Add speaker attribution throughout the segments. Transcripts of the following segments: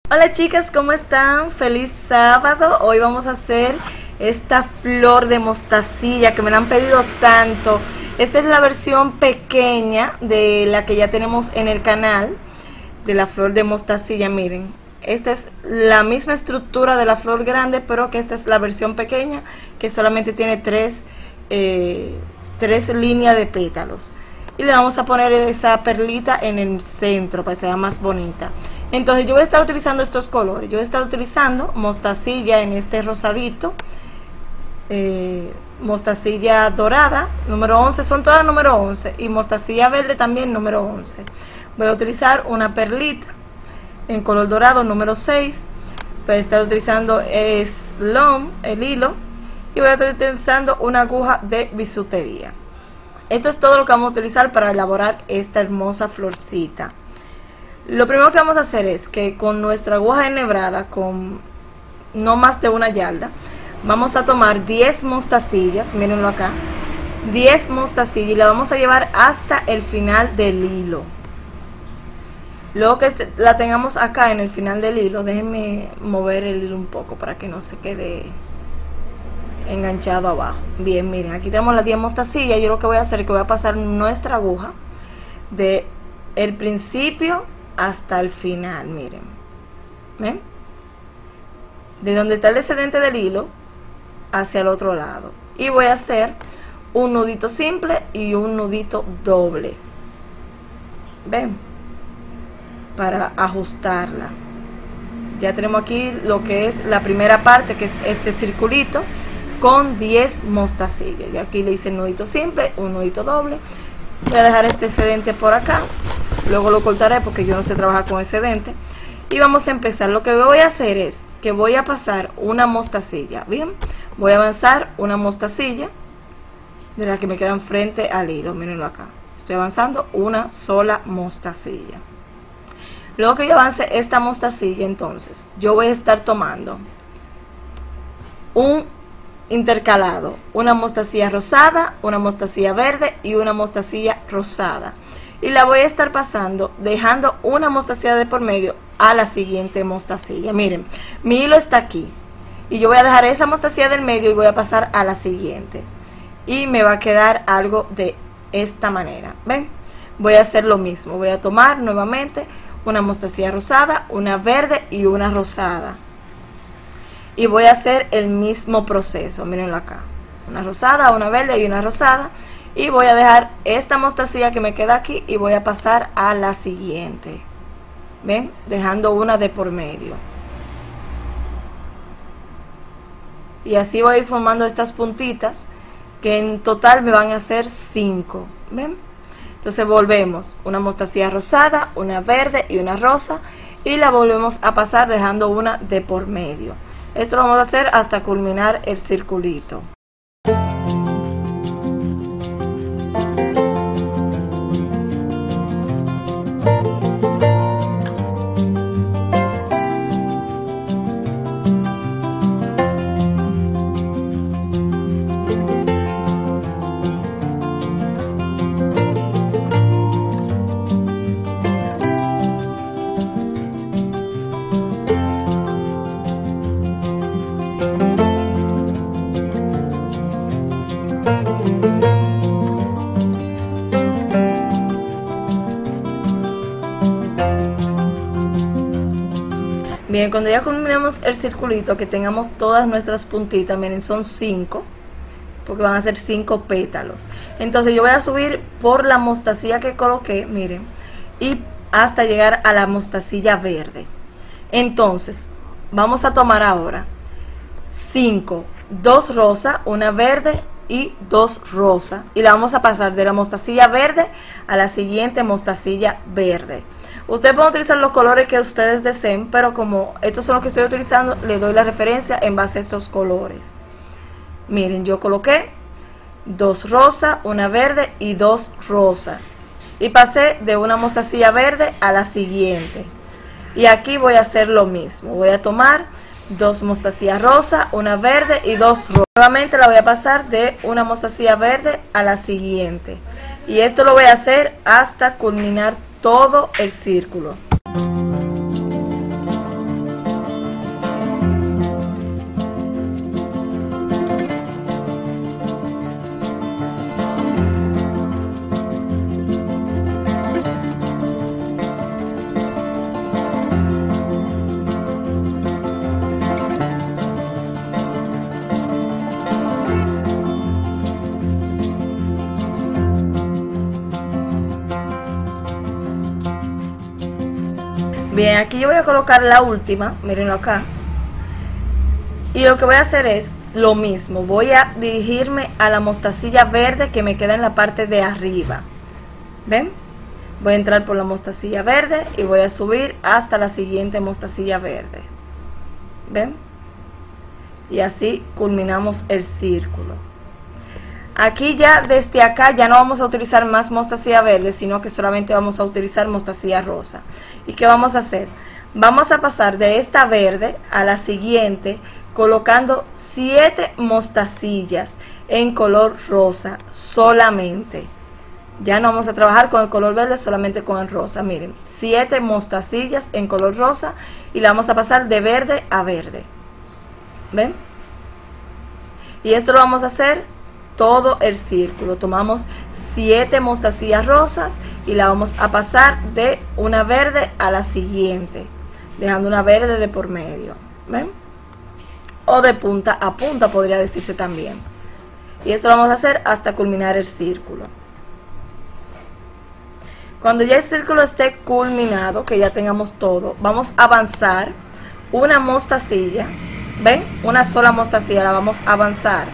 Speaker 1: Hola chicas, ¿cómo están? Feliz sábado. Hoy vamos a hacer esta flor de mostacilla que me la han pedido tanto. Esta es la versión pequeña de la que ya tenemos en el canal, de la flor de mostacilla. Miren, esta es la misma estructura de la flor grande, pero que esta es la versión pequeña, que solamente tiene tres líneas de pétalos. Y le vamos a poner esa perlita en el centro para que sea más bonita. Entonces yo voy a estar utilizando estos colores. Yo voy a estar utilizando mostacilla en este rosadito, mostacilla dorada número 11, son todas número 11, y mostacilla verde también número 11. Voy a utilizar una perlita en color dorado número 6. Voy a estar utilizando el hilo, y voy a estar utilizando una aguja de bisutería. Esto es todo lo que vamos a utilizar para elaborar esta hermosa florcita. Lo primero que vamos a hacer es que con nuestra aguja enhebrada, con no más de una yarda, vamos a tomar 10 mostacillas, mírenlo acá, 10 mostacillas, y la vamos a llevar hasta el final del hilo. Luego que la tengamos acá en el final del hilo, déjenme mover el hilo un poco para que no se quede enganchado abajo. Bien, miren, aquí tenemos las 10 mostacillas. Yo lo que voy a hacer es que voy a pasar nuestra aguja de el principio hasta el final. Miren, ¿ven? De donde está el excedente del hilo hacia el otro lado, y voy a hacer un nudito simple y un nudito doble, ven, para ajustarla. Ya tenemos aquí lo que es la primera parte, que es este circulito con 10 mostacillas. Y aquí le hice el nudito simple, un nudito doble. Voy a dejar este excedente por acá, luego lo cortaré porque yo no sé trabajar con excedente. Y vamos a empezar. Lo que voy a hacer es que voy a pasar una mostacilla. Bien, voy a avanzar una mostacilla de las que me quedan frente al hilo. Mírenlo acá, estoy avanzando una sola mostacilla. Luego que yo avance esta mostacilla, entonces yo voy a estar tomando un intercalado, una mostacilla rosada, una mostacilla verde y una mostacilla rosada, y la voy a estar pasando, dejando una mostacilla de por medio a la siguiente mostacilla. Miren, mi hilo está aquí y yo voy a dejar esa mostacilla del medio y voy a pasar a la siguiente, y me va a quedar algo de esta manera. Ven, voy a hacer lo mismo. Voy a tomar nuevamente una mostacilla rosada, una verde y una rosada, y voy a hacer el mismo proceso. Mírenlo acá, una rosada, una verde y una rosada, y voy a dejar esta mostacilla que me queda aquí y voy a pasar a la siguiente. Ven, dejando una de por medio, y así voy a ir formando estas puntitas, que en total me van a hacer 5. ven, entonces volvemos, una mostacilla rosada, una verde y una rosa, y la volvemos a pasar dejando una de por medio. Esto lo vamos a hacer hasta culminar el circulito. Bien, cuando ya culminemos el circulito, que tengamos todas nuestras puntitas, miren, son 5, porque van a ser 5 pétalos. Entonces yo voy a subir por la mostacilla que coloqué, miren, y hasta llegar a la mostacilla verde. Entonces vamos a tomar ahora 5, 2 rosas, una verde y 2 rosas, y la vamos a pasar de la mostacilla verde a la siguiente mostacilla verde. Ustedes pueden utilizar los colores que ustedes deseen, pero como estos son los que estoy utilizando, les doy la referencia en base a estos colores. Miren, yo coloqué 2 rosas, una verde y 2 rosas, y pasé de una mostacilla verde a la siguiente. Y aquí voy a hacer lo mismo. Voy a tomar 2 mostacillas rosas, una verde y 2 rosas. Nuevamente la voy a pasar de una mostacilla verde a la siguiente. Y esto lo voy a hacer hasta culminar todo el círculo. Bien, aquí yo voy a colocar la última, mírenlo acá. Y lo que voy a hacer es lo mismo, voy a dirigirme a la mostacilla verde que me queda en la parte de arriba. ¿Ven? Voy a entrar por la mostacilla verde y voy a subir hasta la siguiente mostacilla verde. ¿Ven? Y así culminamos el círculo. Aquí ya desde acá ya no vamos a utilizar más mostacilla verde, sino que solamente vamos a utilizar mostacilla rosa. ¿Y qué vamos a hacer? Vamos a pasar de esta verde a la siguiente colocando 7 mostacillas en color rosa solamente. Ya no vamos a trabajar con el color verde, solamente con el rosa. Miren, 7 mostacillas en color rosa y la vamos a pasar de verde a verde. ¿Ven? Y esto lo vamos a hacer todo el círculo. Tomamos 7 mostacillas rosas y la vamos a pasar de una verde a la siguiente, dejando una verde de por medio. ¿Ven? O de punta a punta podría decirse también. Y esto lo vamos a hacer hasta culminar el círculo. Cuando ya el círculo esté culminado, que ya tengamos todo, vamos a avanzar una mostacilla. ¿Ven? Una sola mostacilla la vamos a avanzar.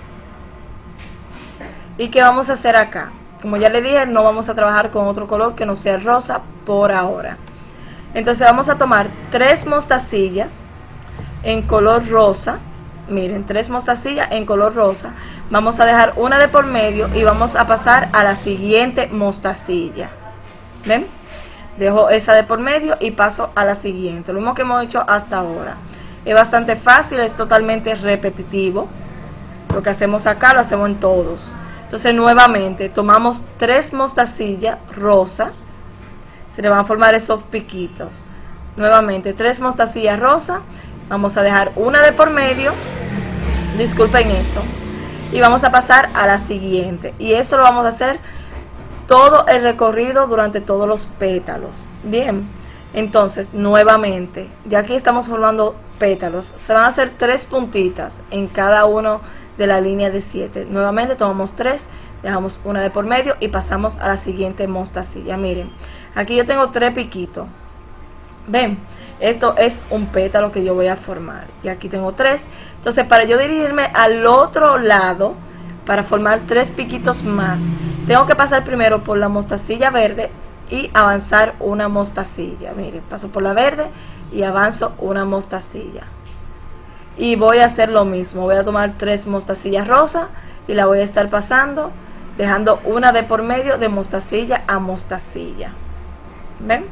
Speaker 1: ¿Y qué vamos a hacer acá? Como ya le dije, no vamos a trabajar con otro color que no sea el rosa por ahora. Entonces vamos a tomar 3 mostacillas en color rosa. Miren, 3 mostacillas en color rosa. Vamos a dejar una de por medio y vamos a pasar a la siguiente mostacilla. ¿Ven? Dejo esa de por medio y paso a la siguiente. Lo mismo que hemos hecho hasta ahora. Es bastante fácil, es totalmente repetitivo. Lo que hacemos acá lo hacemos en todos. Entonces nuevamente tomamos 3 mostacillas rosa. Se le van a formar esos piquitos. Nuevamente 3 mostacillas rosa. Vamos a dejar una de por medio. Disculpen eso. Y vamos a pasar a la siguiente. Y esto lo vamos a hacer todo el recorrido durante todos los pétalos. Bien. Entonces nuevamente, ya aquí estamos formando pétalos. Se van a hacer 3 puntitas en cada uno de la línea de 7. Nuevamente tomamos 3, dejamos una de por medio y pasamos a la siguiente mostacilla. Miren, aquí yo tengo 3 piquitos. Ven, esto es un pétalo que yo voy a formar. Y aquí tengo 3. Entonces, para yo dirigirme al otro lado, para formar 3 piquitos más, tengo que pasar primero por la mostacilla verde y avanzar una mostacilla. Miren, paso por la verde y avanzo una mostacilla. Y voy a hacer lo mismo, voy a tomar 3 mostacillas rosas y la voy a estar pasando, dejando una de por medio de mostacilla a mostacilla. ¿Ven?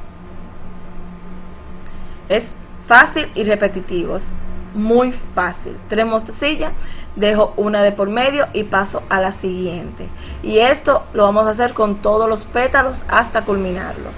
Speaker 1: Es fácil y repetitivo, es muy fácil. 3 mostacillas, dejo una de por medio y paso a la siguiente. Y esto lo vamos a hacer con todos los pétalos hasta culminarlo.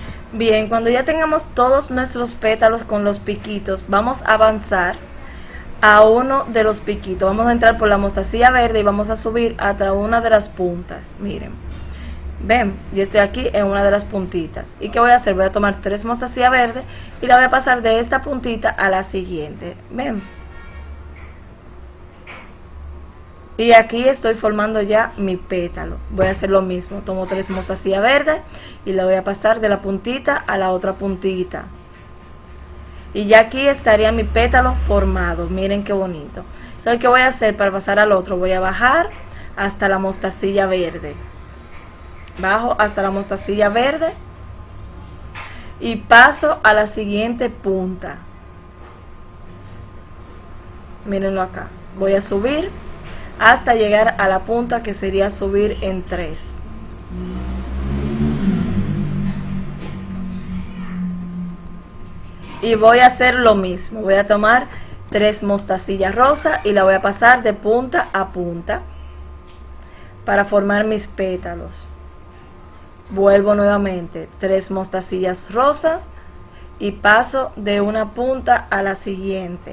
Speaker 1: Bien, cuando ya tengamos todos nuestros pétalos con los piquitos, vamos a avanzar a uno de los piquitos. Vamos a entrar por la mostacilla verde y vamos a subir hasta una de las puntas. Miren, ven, yo estoy aquí en una de las puntitas. ¿Y qué voy a hacer? Voy a tomar 3 mostacillas verdes y la voy a pasar de esta puntita a la siguiente. Ven. Y aquí estoy formando ya mi pétalo. Voy a hacer lo mismo. Tomo 3 mostacillas verdes y la voy a pasar de la puntita a la otra puntita. Y ya aquí estaría mi pétalo formado. Miren qué bonito. Entonces, ¿qué voy a hacer para pasar al otro? Voy a bajar hasta la mostacilla verde. Bajo hasta la mostacilla verde y paso a la siguiente punta. Mírenlo acá. Voy a subir hasta llegar a la punta, que sería subir en 3. Y voy a hacer lo mismo. Voy a tomar 3 mostacillas rosas y la voy a pasar de punta a punta para formar mis pétalos. Vuelvo nuevamente, 3 mostacillas rosas y paso de una punta a la siguiente.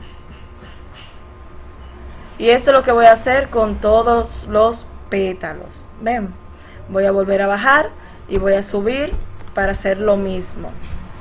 Speaker 1: Y esto es lo que voy a hacer con todos los pétalos. Ven, voy a volver a bajar y voy a subir para hacer lo mismo.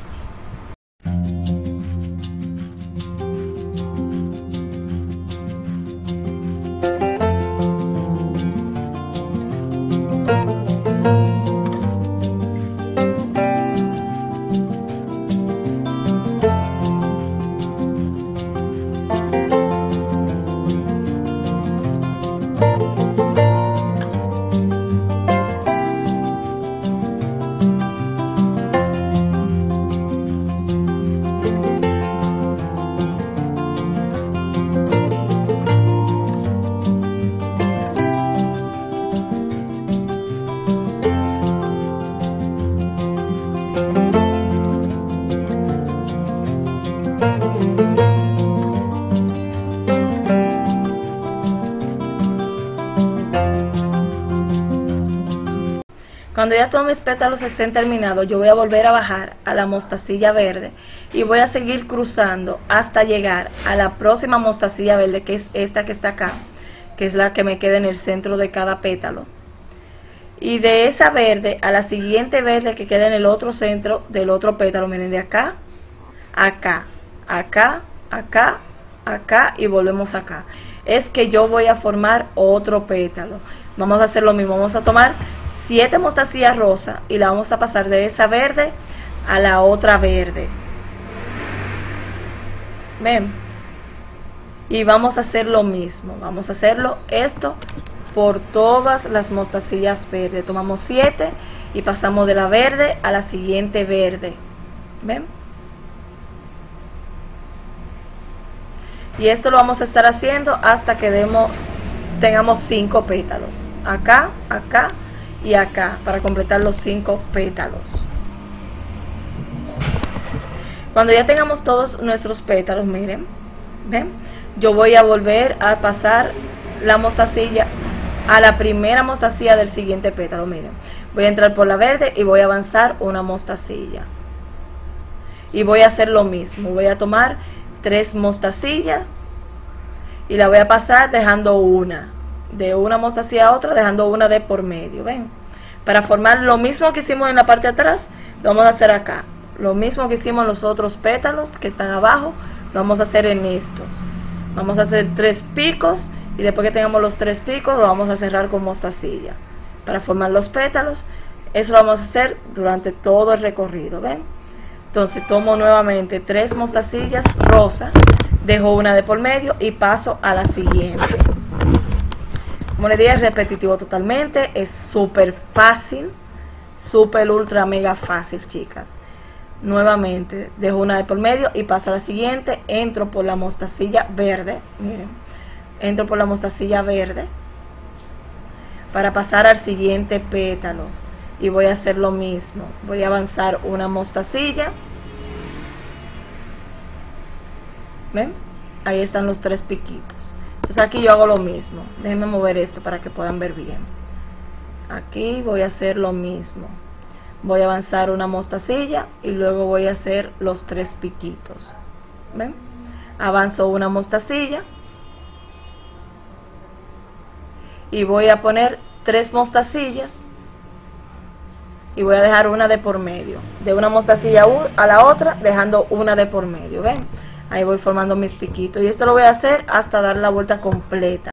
Speaker 1: Cuando ya todos mis pétalos estén terminados, yo voy a volver a bajar a la mostacilla verde y voy a seguir cruzando hasta llegar a la próxima mostacilla verde, que es esta que está acá, que es la que me queda en el centro de cada pétalo. Y de esa verde a la siguiente verde que queda en el otro centro del otro pétalo, miren, de acá, acá, acá, acá, acá y volvemos acá. Es que yo voy a formar otro pétalo. Vamos a hacer lo mismo, vamos a tomar 7 mostacillas rosas y la vamos a pasar de esa verde a la otra verde. Ven. Y vamos a hacer lo mismo, vamos a hacerlo esto por todas las mostacillas verdes. Tomamos 7 y pasamos de la verde a la siguiente verde. ¿Ven? Y esto lo vamos a estar haciendo hasta que tengamos 5 pétalos. Acá, acá y acá, para completar los 5 pétalos. Cuando ya tengamos todos nuestros pétalos, miren, ¿ven? Yo voy a volver a pasar la mostacilla a la primera mostacilla del siguiente pétalo. Miren, voy a entrar por la verde y voy a avanzar una mostacilla. Y voy a hacer lo mismo. Voy a tomar 3 mostacillas y la voy a pasar dejando una. De una mostacilla a otra, dejando una de por medio. ¿Ven? Para formar lo mismo que hicimos en la parte de atrás, lo vamos a hacer acá. Lo mismo que hicimos en los otros pétalos que están abajo, lo vamos a hacer en estos. Vamos a hacer 3 picos y después que tengamos los 3 picos lo vamos a cerrar con mostacilla para formar los pétalos. Eso lo vamos a hacer durante todo el recorrido. ¿Ven? Entonces tomo nuevamente 3 mostacillas rosas, dejo una de por medio y paso a la siguiente. Como les dije, es repetitivo totalmente, es súper fácil, súper ultra mega fácil, chicas. Nuevamente dejo una de por medio y paso a la siguiente. Entro por la mostacilla verde, miren, entro por la mostacilla verde para pasar al siguiente pétalo y voy a hacer lo mismo. Voy a avanzar una mostacilla. ¿Ven? Ahí están los 3 piquitos. Entonces aquí yo hago lo mismo. Déjenme mover esto para que puedan ver bien. Aquí voy a hacer lo mismo. Voy a avanzar una mostacilla y luego voy a hacer los 3 piquitos. ¿Ven? Avanzo una mostacilla y voy a poner 3 mostacillas y voy a dejar una de por medio, de una mostacilla a la otra dejando una de por medio. ¿Ven? Ahí voy formando mis piquitos y esto lo voy a hacer hasta dar la vuelta completa.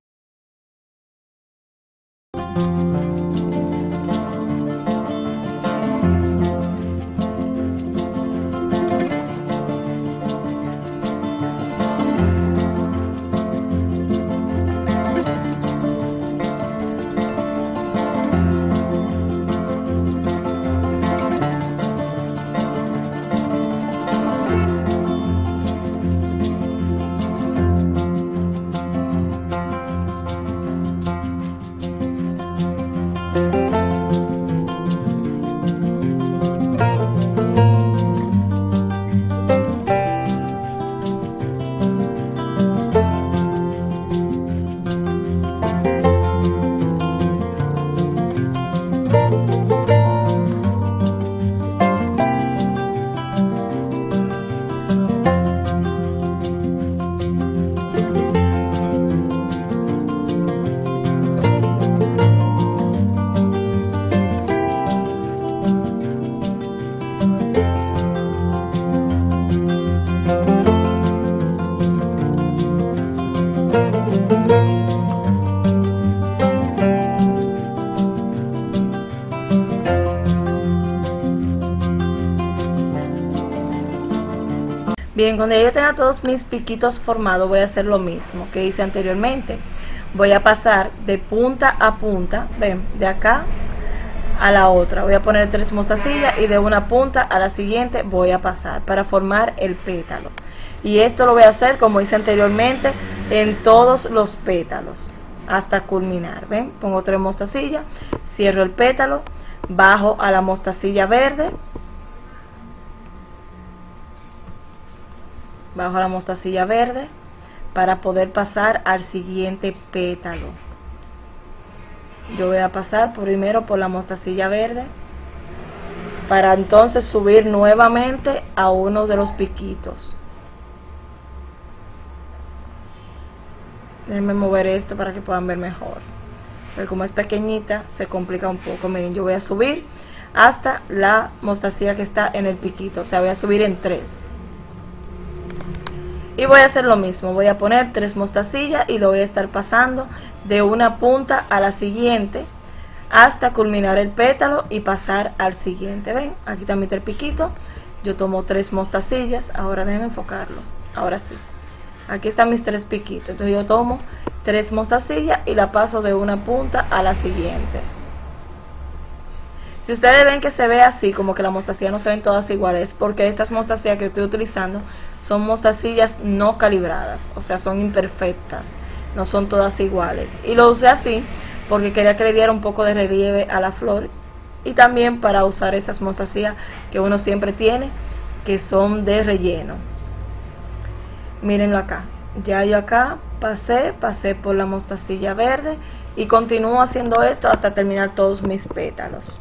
Speaker 1: Bien, cuando yo tenga todos mis piquitos formados, voy a hacer lo mismo que hice anteriormente. Voy a pasar de punta a punta, ven, de acá a la otra. Voy a poner 3 mostacillas y de una punta a la siguiente voy a pasar para formar el pétalo. Y esto lo voy a hacer como hice anteriormente en todos los pétalos hasta culminar. Ven, pongo 3 mostacillas, cierro el pétalo, bajo a la mostacilla verde. Bajo la mostacilla verde para poder pasar al siguiente pétalo. Yo voy a pasar primero por la mostacilla verde para entonces subir nuevamente a uno de los piquitos. Déjenme mover esto para que puedan ver mejor, pero como es pequeñita se complica un poco. Miren, yo voy a subir hasta la mostacilla que está en el piquito, o sea, voy a subir en 3. Y voy a hacer lo mismo, voy a poner 3 mostacillas y lo voy a estar pasando de una punta a la siguiente hasta culminar el pétalo y pasar al siguiente. Ven, aquí está mi piquito, yo tomo 3 mostacillas, ahora déjenme enfocarlo, ahora sí. Aquí están mis 3 piquitos, entonces yo tomo 3 mostacillas y la paso de una punta a la siguiente. Si ustedes ven que se ve así, como que las mostacillas no se ven todas iguales, porque estas mostacillas que estoy utilizando son mostacillas no calibradas, o sea, son imperfectas, no son todas iguales. Y lo usé así porque quería que le diera un poco de relieve a la flor y también para usar esas mostacillas que uno siempre tiene, que son de relleno. Mírenlo acá, ya yo acá pasé por la mostacilla verde y continúo haciendo esto hasta terminar todos mis pétalos.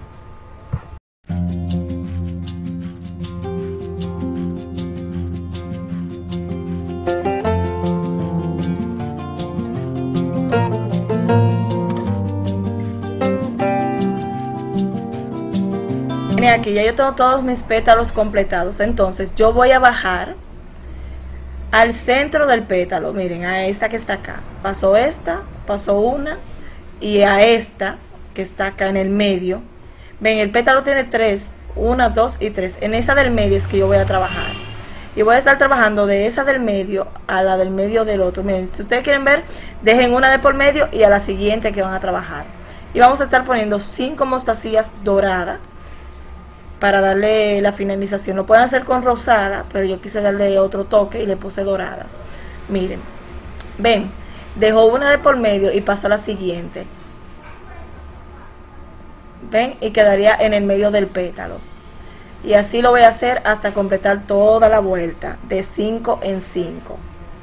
Speaker 1: Aquí ya yo tengo todos mis pétalos completados, entonces yo voy a bajar al centro del pétalo. Miren, a esta que está acá, paso esta, paso una y a esta que está acá en el medio. Ven, el pétalo tiene 3, 1, 2 y 3, en esa del medio es que yo voy a trabajar y voy a estar trabajando de esa del medio a la del medio del otro. Miren, si ustedes quieren ver, dejen una de por medio y a la siguiente que van a trabajar, y vamos a estar poniendo 5 mostacillas doradas para darle la finalización. Lo pueden hacer con rosada, pero yo quise darle otro toque y le puse doradas. Miren, ven, dejo una de por medio y paso a la siguiente. Ven, y quedaría en el medio del pétalo. Y así lo voy a hacer hasta completar toda la vuelta, de 5 en 5.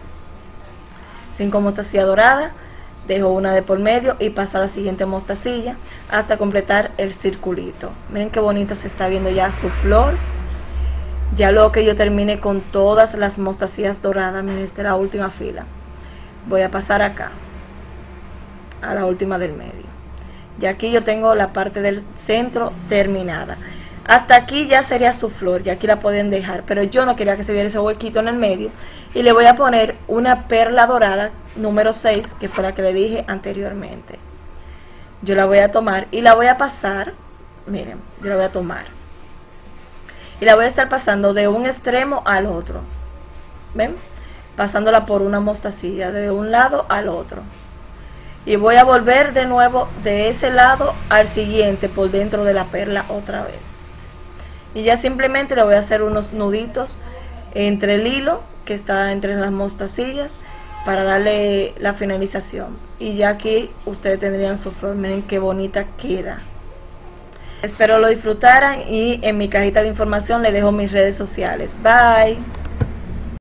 Speaker 1: 5 mostacillas doradas, dejo una de por medio y paso a la siguiente mostacilla hasta completar el circulito. Miren qué bonita se está viendo ya su flor. Ya luego que yo termine con todas las mostacillas doradas, miren, esta es la última fila, voy a pasar acá a la última del medio. Y aquí yo tengo la parte del centro terminada. Hasta aquí ya sería su flor, y aquí la pueden dejar, pero yo no quería que se viera ese huequito en el medio, y le voy a poner una perla dorada número 6, que fue la que le dije anteriormente. Yo la voy a tomar y la voy a pasar, miren, yo la voy a tomar y la voy a estar pasando de un extremo al otro, ¿ven? Pasándola por una mostacilla de un lado al otro, y voy a volver de nuevo de ese lado al siguiente por dentro de la perla otra vez, y ya simplemente le voy a hacer unos nuditos entre el hilo que está entre las mostacillas para darle la finalización, y ya aquí ustedes tendrían su flor. Miren qué bonita queda. Espero lo disfrutaran, y en mi cajita de información les dejo mis redes sociales. Bye.